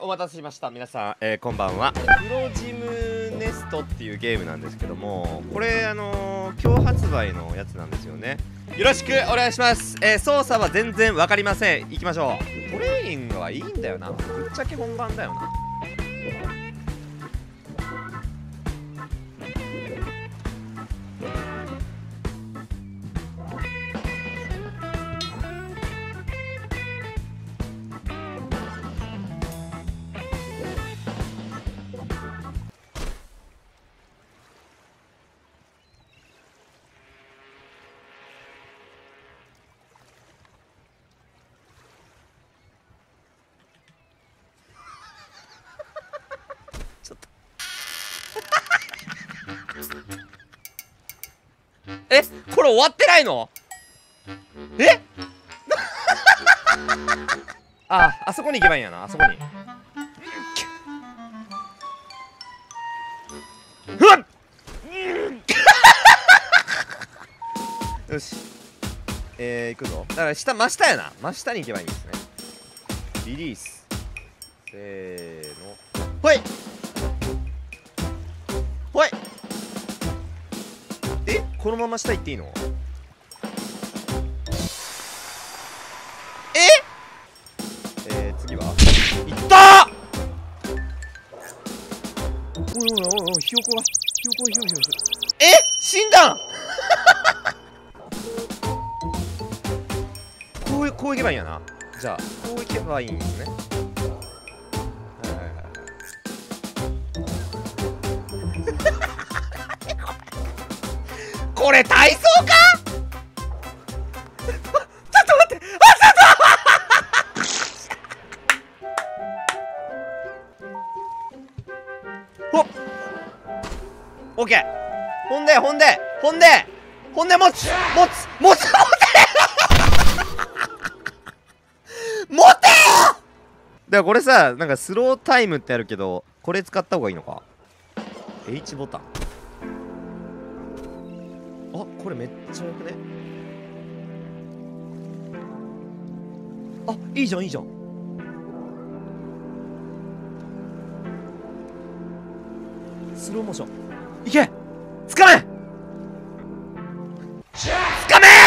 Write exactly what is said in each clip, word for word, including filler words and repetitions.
お待たせしました皆さん、えー、こんばんは。プロジムネストっていうゲームなんですけども、これあのー、今日発売のやつなんですよね。よろしくお願いします。えー、操作は全然わかりません。行きましょう。トレーニングはいいんだよな。ぶっちゃけ本番だよな。ちょっとえ、これ終わってないの？えあ、あそこに行けばいいんやな、あそこに。うわっよし、えー、行くぞ。だから下、真下やな。真下に行けばいいんですね。リリース、せーの、ほいほい。え、このまま下行っていいの？ええー、次は？いったー！おいおいおいおい、ひよこがひよこがひよひよする。え、死んだんこう、こういけばいいんやな。じゃあこういけばいいんですね。はいはいはいはい。これ体操か？ちょっと待って、あ、ちょっとほっ、オッケー。ほんでほんでほんでほんで持つ持つ持つ持て持てよ。だからこれさ、なんかスロータイムってあるけど、これ使った方がいいのか？ H ボタン。あ、これめっちゃよくね？あ、いいじゃんいいじゃん。スローモーションいけ。つかめつかめ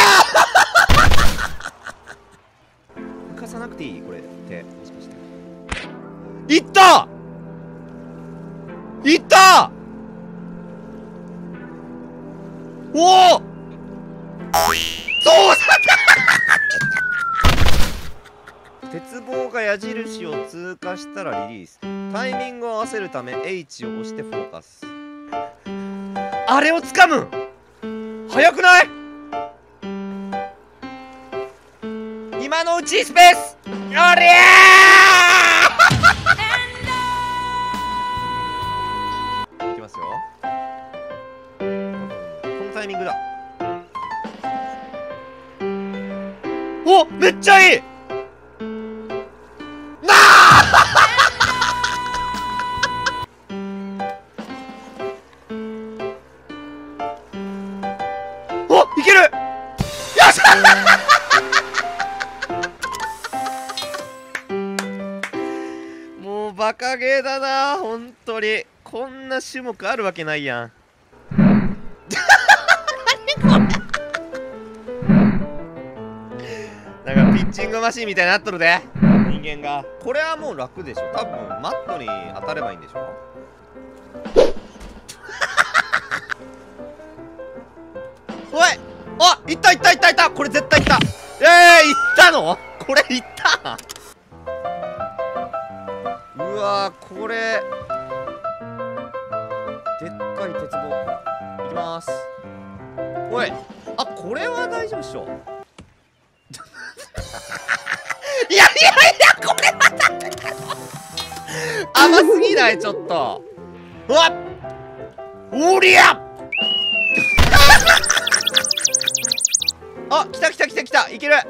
ー浮かさなくていいこれ手、もしかしていったいったおおそうだ鉄棒が矢印を通過したらリリース。タイミングを合わせるため H を押してフォーカス。あれを掴むん早くない？今のうちスペースおりゃーいきますよ。このタイミングだ。お、めっちゃいいなあお、いけるよっしゃもうバカゲーだな、ほんとに。こんな種目あるわけないやん。何これなんかピッチングマシンみたいになっとるで人間が。これはもう楽でしょ。多分マットに当たればいいんでしょ。おい、あ、いったいったいったいった。これ絶対いった。えー、いったの？これいったうわー、これでっかい鉄棒いきます。おい、あ、これは大丈夫っしょいやいやいや、これはダメだろ甘すぎない？ちょっと。うわっおりゃあ、来た来た来た来た、いける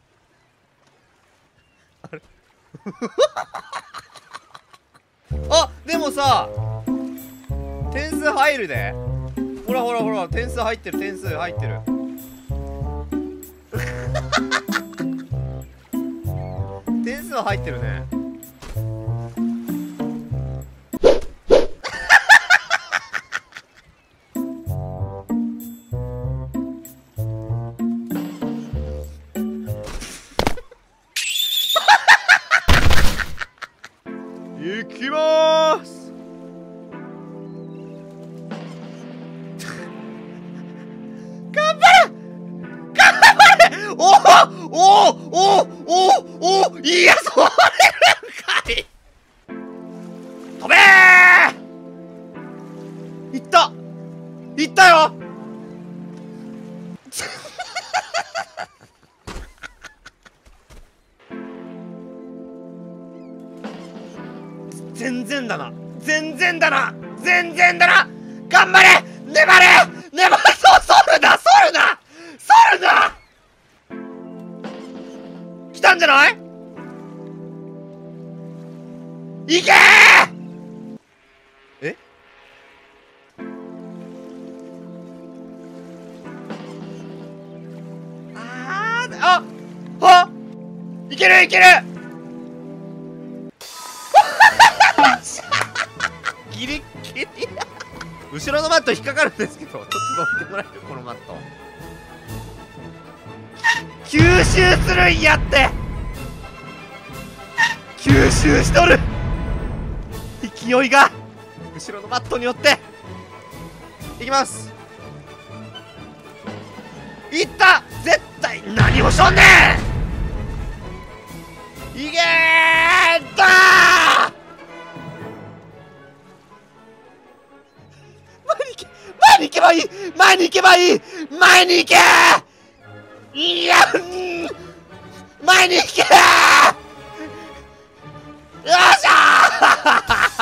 あれあ、 でもさ点数入るで。ほらほらほら、点数入ってる、点数入ってる。点数は入ってるね。いきまーす。頑張れ頑張れ。おおおおおお、いや、それなんかい。飛べー。いったいったよ。全然だな、全然だな、全然だな。頑張れ、粘れ、粘れ。そう、そるな、そるな、そるな。来たんじゃない？いけー。え？あーああ、いけるいける。ギリギリ。後ろのマット引っかかるんですけど、ちょっと乗ってもらえる？このマット吸収するんやって。吸収しとる。勢いが後ろのマットによっていきます。いった。絶対。何をしとんねん。いけーだー。前に行けばいい、前に行けばいい、前に行けー。いや、前に行けー。よっしゃ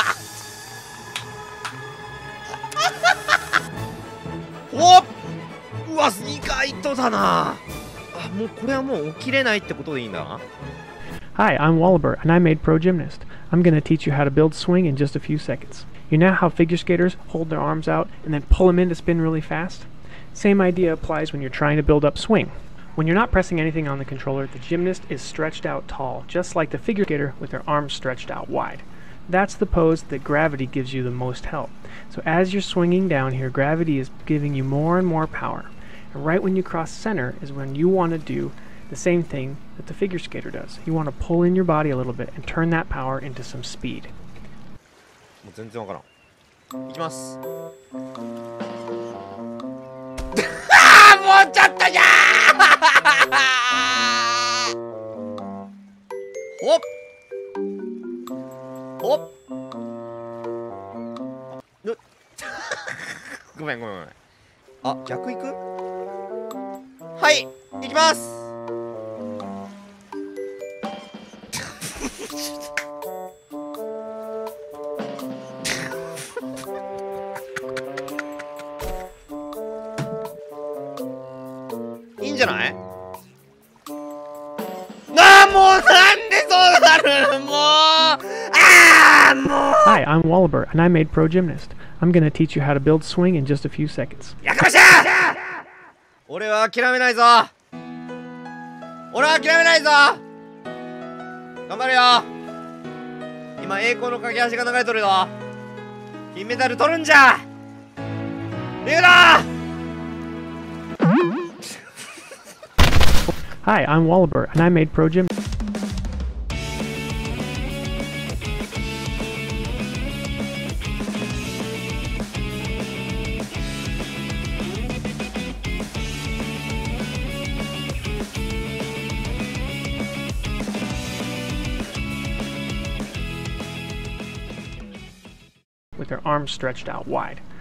ー。おっ、うわ、意外とだな。あ、もうこれはもう起きれないってことでいいんだな。 Hi, I'm Wallaber, and I'm Made Pro Gymnast. I'm going to teach you how to build swing in just a few seconds. You know how figure skaters hold their arms out and then pull them in to spin really fast? Same idea applies when you're trying to build up swing. When you're not pressing anything on the controller, the gymnast is stretched out tall, just like the figure skater with their arms stretched out wide. That's the pose that gravity gives you the most help. So as you're swinging down here, gravity is giving you more and more power. And right when you cross center is when you want to do the same thing that the figure skater does. You want to pull in your body a little bit and turn that power into some speed. もう全然わからん。いきます。ああ、もうちょっとじゃー。ほっほっ。ぬごめんごめんごめん。あ、逆行く？はい、行きます。いいんじゃない？なあ、もうなんでそうなる？もうああ、もう。 Hi, I'm Wallaber, and I'm Made Pro Gymnast. I'm going to teach you how to build swing in just a few seconds. やかましい！俺は諦めないぞ。俺は諦めないぞ。頑張るよ。今栄光の架け橋が流れとるよ。金メダル取るんじゃ。リュウだ。 Hi, I'm Wallaber, and I'm Made Pro Gymnast. With their arms stretched out wide.